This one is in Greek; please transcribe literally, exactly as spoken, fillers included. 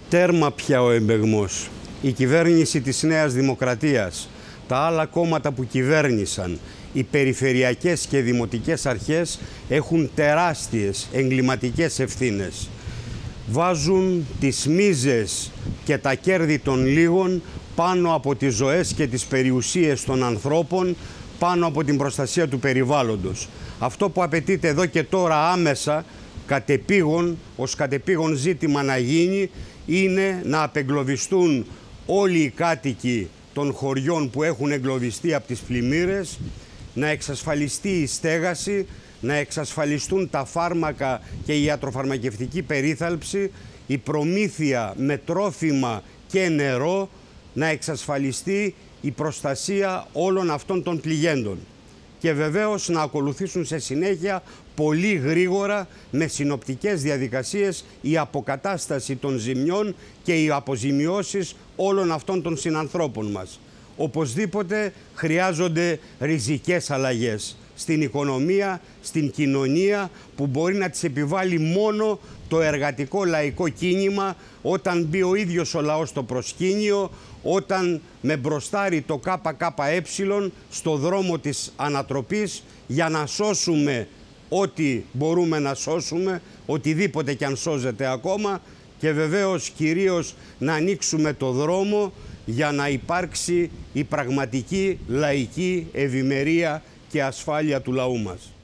Τέρμα πια ο εμπεγμός. Η κυβέρνηση της Νέας Δημοκρατίας, τα άλλα κόμματα που κυβέρνησαν, οι περιφερειακές και δημοτικές αρχές έχουν τεράστιες εγκληματικές ευθύνες. Βάζουν τις μίζες και τα κέρδη των λίγων πάνω από τις ζωές και τις περιουσίες των ανθρώπων, πάνω από την προστασία του περιβάλλοντος. Αυτό που απαιτείται εδώ και τώρα άμεσα, κατεπήγον, ως κατεπήγον ζήτημα να γίνει, είναι να απεγκλωβιστούν όλοι οι κάτοικοι των χωριών που έχουν εγκλωβιστεί από τις πλημμύρες, να εξασφαλιστεί η στέγαση, να εξασφαλιστούν τα φάρμακα και η ιατροφαρμακευτική περίθαλψη, η προμήθεια με τρόφιμα και νερό, να εξασφαλιστεί η προστασία όλων αυτών των πληγέντων. Και βεβαίως να ακολουθήσουν σε συνέχεια πολύ γρήγορα με συνοπτικές διαδικασίες η αποκατάσταση των ζημιών και οι αποζημιώσεις όλων αυτών των συνανθρώπων μας. Οπωσδήποτε χρειάζονται ριζικές αλλαγές στην οικονομία, στην κοινωνία, που μπορεί να τις επιβάλλει μόνο το εργατικό λαϊκό κίνημα, όταν μπει ο ίδιος ο λαός στο προσκήνιο, όταν με μπροστάρει το ΚΚΕ στο δρόμο της ανατροπής για να σώσουμε ό,τι μπορούμε να σώσουμε, οτιδήποτε κι αν σώζεται ακόμα, και βεβαίως κυρίως να ανοίξουμε το δρόμο για να υπάρξει η πραγματική λαϊκή ευημερία και ασφάλεια του λαού μας.